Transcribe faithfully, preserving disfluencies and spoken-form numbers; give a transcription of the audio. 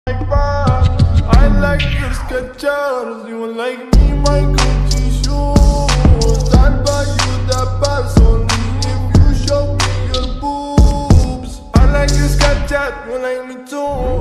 I like your Skechers, you like me, my Gucci shoes. I'll buy you the best only if you show me your boobs. I like your Skechers, you like me too.